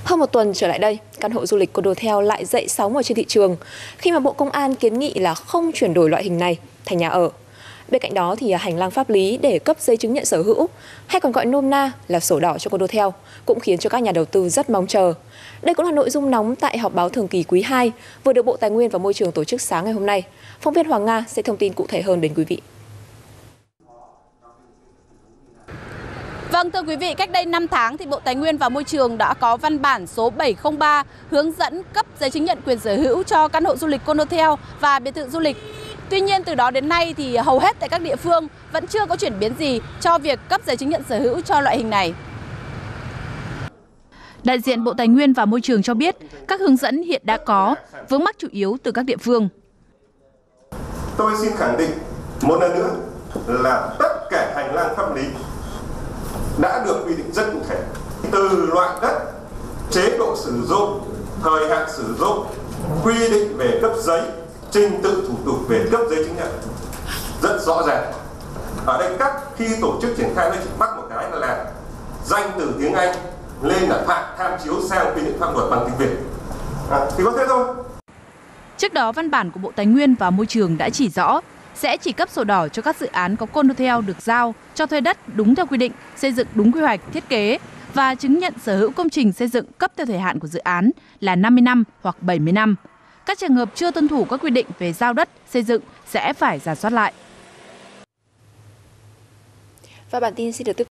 Hơn một tuần trở lại đây, căn hộ du lịch Condotel lại dậy sóng ở trên thị trường khi mà Bộ Công an kiến nghị là không chuyển đổi loại hình này thành nhà ở. Bên cạnh đó thì hành lang pháp lý để cấp giấy chứng nhận sở hữu, hay còn gọi nôm na là sổ đỏ cho Condotel, cũng khiến cho các nhà đầu tư rất mong chờ. Đây cũng là nội dung nóng tại họp báo thường kỳ quý 2 vừa được Bộ Tài nguyên và Môi trường tổ chức sáng ngày hôm nay. Phóng viên Hoàng Nga sẽ thông tin cụ thể hơn đến quý vị. Vâng, thưa quý vị, cách đây 5 tháng thì Bộ Tài nguyên và Môi trường đã có văn bản số 703 hướng dẫn cấp giấy chứng nhận quyền sở hữu cho căn hộ du lịch Condotel và biệt thự du lịch. Tuy nhiên, từ đó đến nay thì hầu hết tại các địa phương vẫn chưa có chuyển biến gì cho việc cấp giấy chứng nhận sở hữu cho loại hình này. Đại diện Bộ Tài nguyên và Môi trường cho biết các hướng dẫn hiện đã có, vướng mắc chủ yếu từ các địa phương. Tôi xin khẳng định một lần nữa là tất cả hành lang pháp lý đã được quy định rất cụ thể, từ loại đất, chế độ sử dụng, thời hạn sử dụng, quy định về cấp giấy, trình tự thủ tục về cấp giấy chứng nhận rất rõ ràng. Ở đây khi tổ chức triển khai, nó chỉ bắt một cái là danh từ tiếng Anh lên là tham chiếu sang quy định pháp luật bằng tiếng Việt, thì có thế thôi. Trước đó, văn bản của Bộ Tài nguyên và Môi trường đã chỉ rõ sẽ chỉ cấp sổ đỏ cho các dự án có Condotel được giao cho thuê đất đúng theo quy định, xây dựng đúng quy hoạch thiết kế và chứng nhận sở hữu công trình xây dựng cấp theo thời hạn của dự án là 50 năm hoặc 70 năm. Các trường hợp chưa tuân thủ các quy định về giao đất, xây dựng sẽ phải rà soát lại. Và bản tin xin được tiếp